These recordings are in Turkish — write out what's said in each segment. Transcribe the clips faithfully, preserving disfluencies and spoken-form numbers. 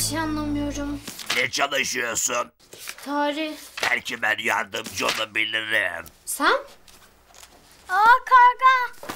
şey anlamıyorum. Ne çalışıyorsun? Tarih. Belki ben yardımcı olabilirim. Sen? Aa, karga.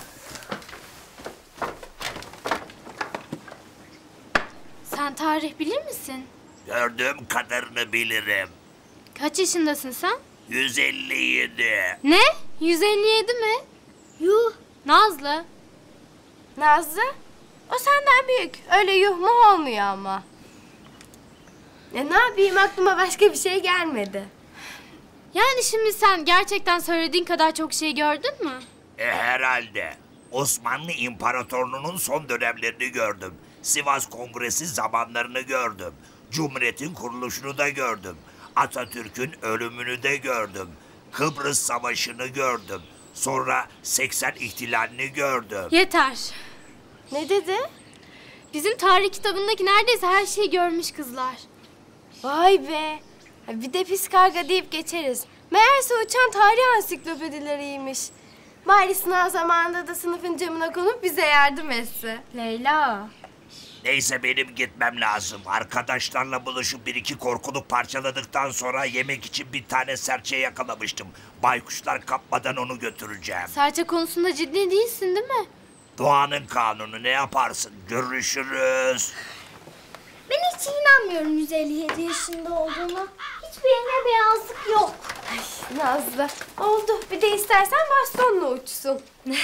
Sen tarih bilir misin? Gördüğüm kadarını bilirim. Kaç yaşındasın sen? yüz elli yedi. Ne? yüz elli yedi mi? Yuh. Nazlı. Nazlı? O senden büyük. Öyle yuh mu olmuyor ama. Ya ne yapayım, aklıma başka bir şey gelmedi. Yani şimdi sen gerçekten söylediğin kadar çok şey gördün mü? E herhalde. Osmanlı İmparatorluğu'nun son dönemlerini gördüm. Sivas Kongresi zamanlarını gördüm. Cumhuriyet'in kuruluşunu da gördüm. Atatürk'ün ölümünü de gördüm. Kıbrıs Savaşı'nı gördüm. Sonra seksen ihtilalini gördüm. Yeter. Ne dedi? Bizim tarih kitabındaki neredeyse her şeyi görmüş kızlar. Vay be. Bir de pis karga deyip geçeriz. Meğerse uçan tarih ansiklopedileriymiş. Bari sınav zamanında da sınıfın camına konup bize yardım etse. Leyla. Neyse benim gitmem lazım. Arkadaşlarla buluşup bir iki korkuluk parçaladıktan sonra yemek için bir tane serçe yakalamıştım. Baykuşlar kapmadan onu götüreceğim. Serçe konusunda ciddi değilsin değil mi? Doğanın kanunu, ne yaparsın? Görüşürüz. Ben hiç inanmıyorum yüz elli yedi yaşında olduğuna. Hiçbir yerine beyazlık yok. Ay Nazlı. Oldu. Bir de istersen bastonla uçsun.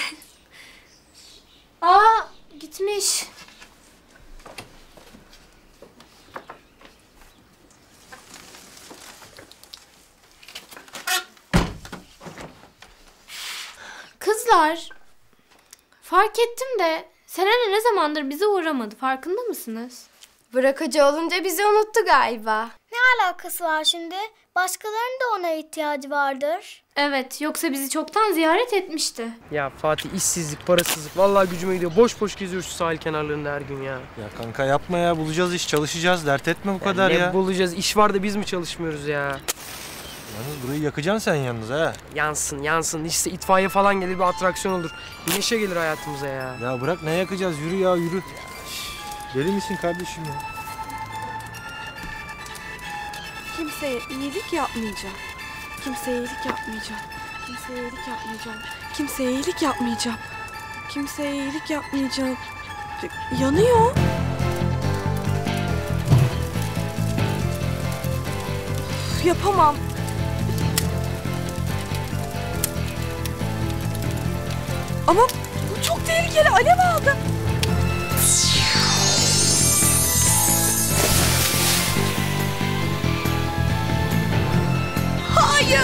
Aa, gitmiş. Kızlar, fark ettim de Selena ne zamandır bize uğramadı, farkında mısınız? Bırakıcı olunca bizi unuttu galiba. Ne alakası var şimdi? Başkalarının da ona ihtiyacı vardır. Evet, yoksa bizi çoktan ziyaret etmişti. Ya Fatih, işsizlik, parasızlık vallahi gücüme gidiyor. Boş boş geziyoruz şu sahil kenarlarında her gün ya. Ya kanka yapma ya, bulacağız iş, çalışacağız, dert etme bu kadar ne ya. Ne bulacağız, iş var da biz mi çalışmıyoruz ya? Yalnız burayı yakacaksın sen yalnız ha. Yansın yansın, işte itfaiye falan gelir, bir atraksiyon olur. Bir neşe gelir hayatımıza ya. Ya bırak, ne yakacağız, yürü ya yürü. Deli misin kardeşim ya? Kimseye iyilik yapmayacağım. Kimseye iyilik yapmayacağım. Kimseye iyilik yapmayacağım. Kimseye iyilik yapmayacağım. Kimseye iyilik yapmayacağım. Y- yanıyor. Üf, yapamam. Ama bu çok tehlikeli. Alev aldı. Hayır!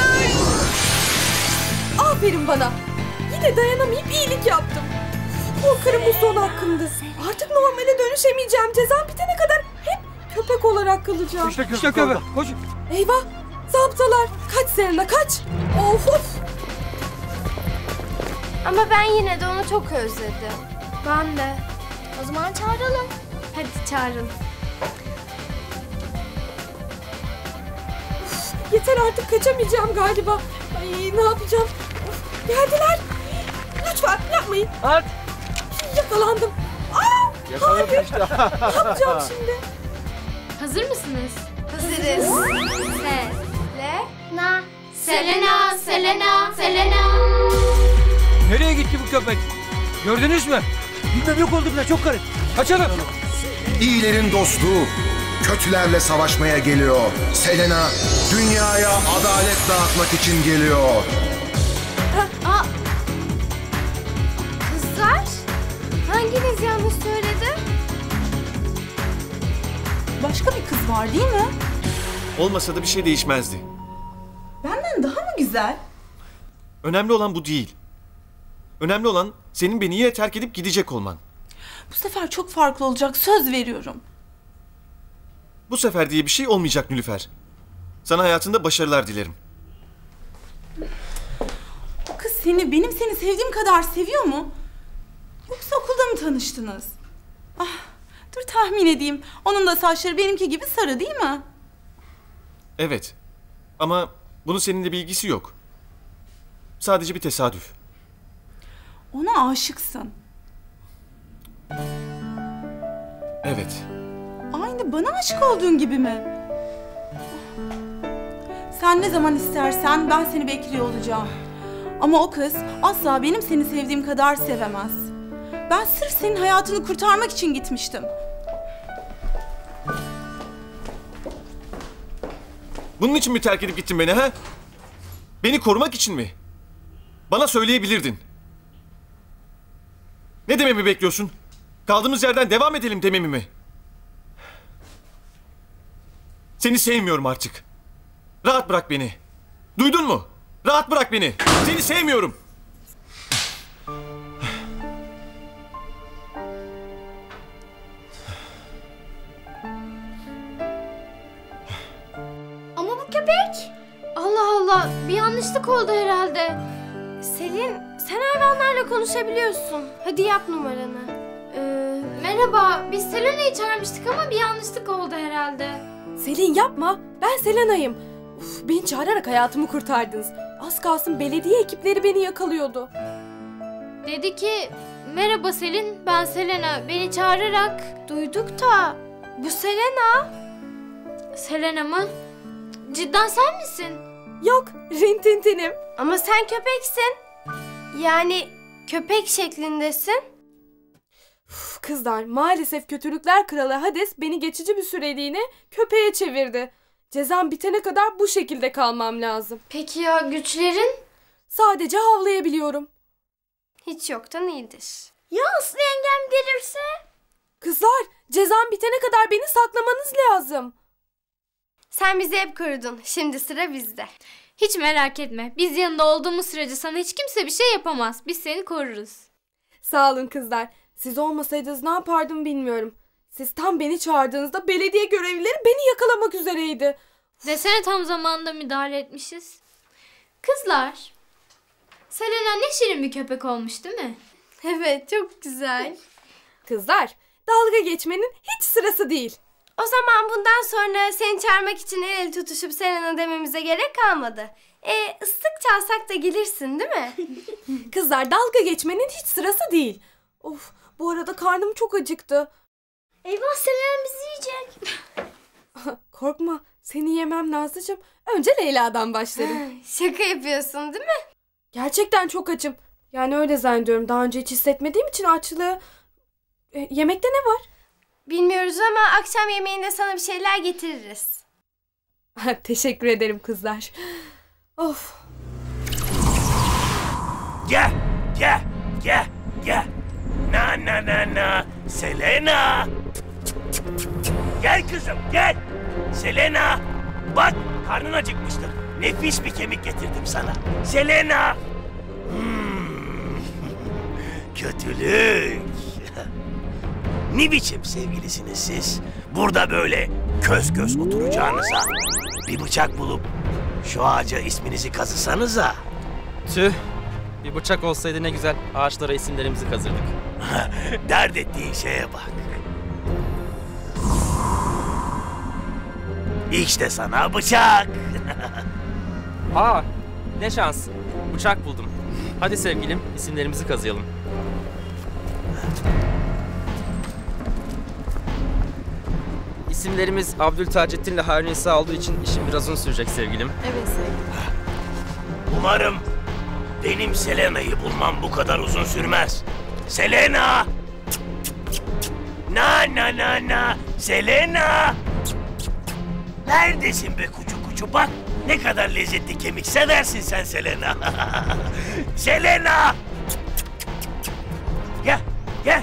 Aferin bana. Yine dayanamayıp iyilik yaptım. Korkarım bu son hakkımdı. Artık normale dönüşemeyeceğim. Cezam bitene kadar hep köpek olarak kalacağım. İşte köpek, işte köpek. Koş. Eyvah! Zaptalar. Kaç Serena kaç. Of of. Ama ben yine de onu çok özledim. Ben de. O zaman çağıralım. Hadi çağırın. Yeter artık, kaçamayacağım galiba. Ay ne yapacağım? Of, geldiler. Lütfen yapmayın. At. Yakalandım. Aa, hayır. işte. Ne yapacağım şimdi? Hazır mısınız? Hazırız. Se. Le. Na. Selena, Selena, Selena. Nereye gitti bu köpek? Gördünüz mü? Bilmem, yok oldu bile, çok garip. Kaçalım. İyilerin dostu, kötülerle savaşmaya geliyor. Selena, dünyaya adalet dağıtmak için geliyor. Aa. Kızlar, hanginiz yanlış söyledi? Başka bir kız var değil mi? Olmasa da bir şey değişmezdi. Benden daha mı güzel? Önemli olan bu değil. Önemli olan senin beni yine terk edip gidecek olman. Bu sefer çok farklı olacak, söz veriyorum. Bu sefer diye bir şey olmayacak Nilüfer. Sana hayatında başarılar dilerim. O kız seni, benim seni sevdiğim kadar seviyor mu? Yoksa okulda mı tanıştınız? Ah, dur tahmin edeyim. Onun da saçları benimki gibi sarı değil mi? Evet. Ama bunun seninle bir ilgisi yok. Sadece bir tesadüf. Ona aşıksın. Evet. Aynı de bana aşık olduğun gibi mi? Sen ne zaman istersen ben seni bekliyor olacağım. Ama o kız asla benim seni sevdiğim kadar sevemez. Ben sırf senin hayatını kurtarmak için gitmiştim. Bunun için mi terk edip gittin beni ha? Beni korumak için mi? Bana söyleyebilirdin. Ne dememi bekliyorsun? Kaldığımız yerden devam edelim dememi mi? Seni sevmiyorum artık. Rahat bırak beni. Duydun mu? Rahat bırak beni. Seni sevmiyorum. Ama bu köpek. Allah Allah, bir yanlışlık oldu herhalde. Selin, sen hayvanlarla konuşabiliyorsun. Hadi yap numaranı. Ee, merhaba, biz Selena'yı çağırmıştık ama bir yanlışlık oldu herhalde. Selin yapma. Ben Selena'yım. Uf, beni çağırarak hayatımı kurtardınız. Az kalsın belediye ekipleri beni yakalıyordu. Dedi ki, merhaba Selin, ben Selena. Beni çağırarak... Duyduk da bu Selena. Selena mı? Cidden sen misin? Yok, Rintintinim. Ama sen köpeksin. Yani köpek şeklindesin. Uf, kızlar, maalesef kötülükler kralı Hades beni geçici bir süreliğine köpeğe çevirdi. Cezam bitene kadar bu şekilde kalmam lazım. Peki ya güçlerin? Sadece havlayabiliyorum. Hiç yoktan iyidir. Ya Aslı yengem gelirse? Kızlar, cezam bitene kadar beni saklamanız lazım. Sen bizi hep korudun. Şimdi sıra bizde. Hiç merak etme. Biz yanında olduğumuz sürece sana hiç kimse bir şey yapamaz. Biz seni koruruz. Sağ olun kızlar. Siz olmasaydınız ne yapardım bilmiyorum. Siz tam beni çağırdığınızda belediye görevlileri beni yakalamak üzereydi. Desene tam zamanında müdahale etmişiz. Kızlar, Selena ne şirin bir köpek olmuş değil mi? Evet, çok güzel. Kızlar, dalga geçmenin hiç sırası değil. O zaman bundan sonra seni çağırmak için el ele tutuşup Selena dememize gerek kalmadı. E, ıslık çalsak da gelirsin değil mi? Kızlar, dalga geçmenin hiç sırası değil. Of, bu arada karnım çok acıktı. Eyvah, Selena bizi yiyecek. Korkma, seni yemem Nazlıcığım. Önce Leyla'dan başlarım. Şaka yapıyorsun değil mi? Gerçekten çok açım. Yani öyle zannediyorum. Daha önce hiç hissetmediğim için açlığı... E, yemekte ne var? Bilmiyoruz ama akşam yemeğinde sana bir şeyler getiririz. Teşekkür ederim kızlar. Of. Gel, gel, gel, gel. Na na na na. Selena. Gel kızım, gel. Selena. Bak, karnın acıkmıştır. Nefis bir kemik getirdim sana. Selena. Hmm. Kötülük. Ne biçim sevgilisiniz siz? Burada böyle köz köz oturacağınıza bir bıçak bulup şu ağaca isminizi kazısanıza. Tüh. Bir bıçak olsaydı ne güzel ağaçlara isimlerimizi kazırdık. Dert ettiğin şeye bak. İşte sana bıçak. Aa, ne şans. Bıçak buldum. Hadi sevgilim, isimlerimizi kazıyalım. İsimlerimiz Abdültaceddin ile Harun İsa olduğu için işim biraz uzun sürecek sevgilim. Evet sevgilim. Umarım benim Selena'yı bulmam bu kadar uzun sürmez. Selena! Na na na na! Selena! Neredesin be kucu kucu? Bak ne kadar lezzetli kemik seversin sen Selena. Selena! Gel, gel.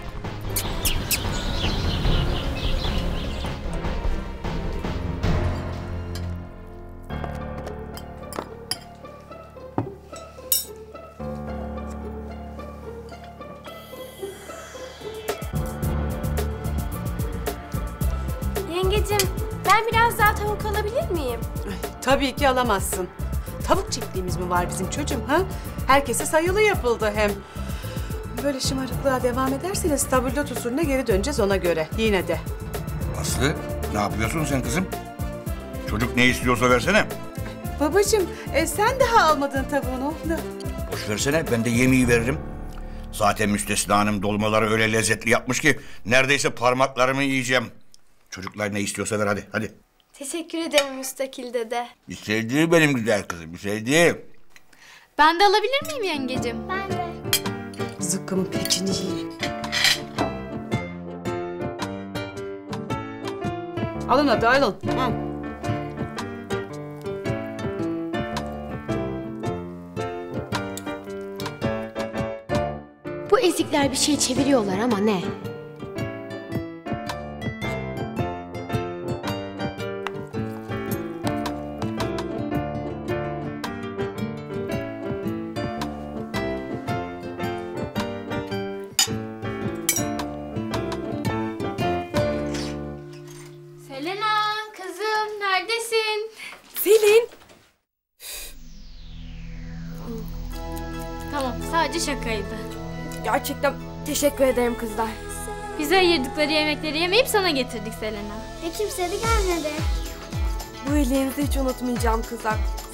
Yengecim, ben biraz daha tavuk alabilir miyim? Tabii ki alamazsın. Tavuk çiftliğimiz mi var bizim çocuğum ha? Herkese sayılı yapıldı hem. Böyle şımarıklığa devam ederseniz tabldot usulüne geri döneceğiz ona göre. Yine de. Aslı, ne yapıyorsun sen kızım? Çocuk ne istiyorsa versene. Babacığım, e, sen daha almadın tavuğunu. Boş versene, ben de yemeği veririm. Zaten Müstesna Hanım dolmaları öyle lezzetli yapmış ki neredeyse parmaklarımı yiyeceğim. Çocuklar ne istiyorsa ver hadi hadi. Teşekkür ederim müstakil dede. Bir şey değil benim güzel kızım, bir şey değil. Ben de alabilir miyim yengecim? Ben de. Zıkkımın piçini yiyeyim. Alın hadi alın. Hı. Bu ezikler bir şey çeviriyorlar ama ne? Selena kızım neredesin? Selin. Tamam sadece şakaydı. Gerçekten teşekkür ederim kızlar. Bize ayırdıkları yemekleri yemeyip sana getirdik Selena. E kimse de gelmedi. Bu iyiliğinizi hiç unutmayacağım kızlar.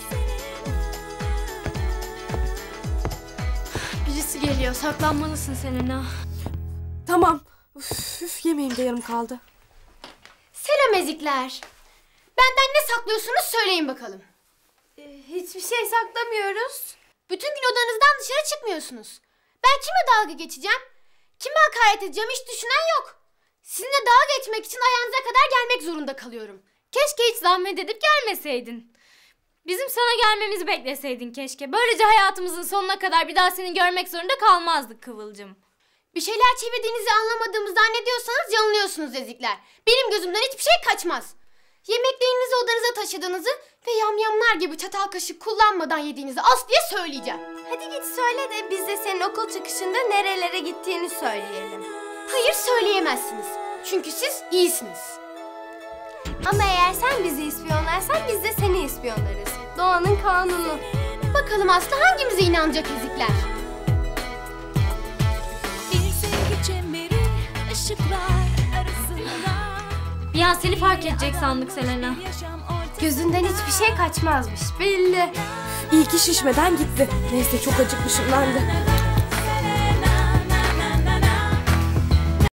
Birisi geliyor saklanmalısın Selena. Tamam. Üf, üf, yemeğim de yarım kaldı. Selam ezikler. Benden ne saklıyorsunuz söyleyin bakalım. Ee, hiçbir şey saklamıyoruz. Bütün gün odanızdan dışarı çıkmıyorsunuz. Ben kime dalga geçeceğim? Kime hakaret edeceğim hiç düşünen yok. Sizinle dalga geçmek için ayağınıza kadar gelmek zorunda kalıyorum. Keşke hiç zahmet edip gelmeseydin. Bizim sana gelmemizi bekleseydin keşke. Böylece hayatımızın sonuna kadar bir daha seni görmek zorunda kalmazdık Kıvılcım. Bir şeyler çevirdiğinizi anlamadığımı zannediyorsanız yanılıyorsunuz ezikler. Benim gözümden hiçbir şey kaçmaz. Yemeklerinizi odanıza taşıdığınızı ve yamyamlar gibi çatal kaşık kullanmadan yediğinizi Aslı'ya söyleyeceğim. Hadi git söyle de biz de senin okul çıkışında nerelere gittiğini söyleyelim. Hayır söyleyemezsiniz. Çünkü siz iyisiniz. Ama eğer sen bizi ispiyonlarsan biz de seni ispiyonlarız. Doğanın kanunu. Bakalım Aslı hangimize inanacak ezikler? Bir an seni fark edecek sandık Selena. Gözünden hiçbir şey kaçmazmış belli. İyi ki şişmeden gitti. Neyse çok acıkmışım ben de.